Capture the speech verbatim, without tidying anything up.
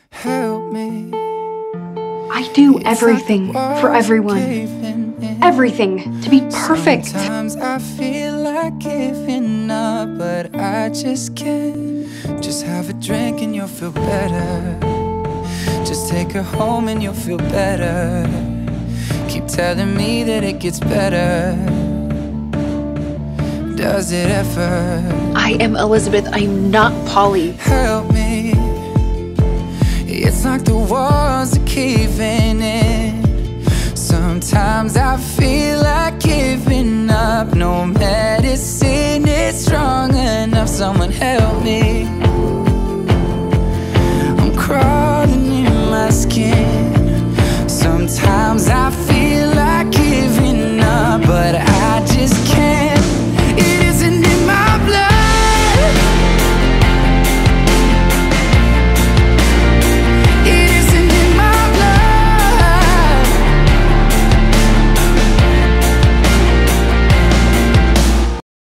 help me. I do everything for everyone. Everything to be perfect. Sometimes I feel like giving up, but I just can't. Just have a drink and you'll feel better. Just take her home and you'll feel better. Keep telling me that it gets better. Does it ever? I am Elizabeth, I'm not Polly. Help me. It's like the walls are caving in. Sometimes I feel like giving up. No medicine is strong enough. Someone help me.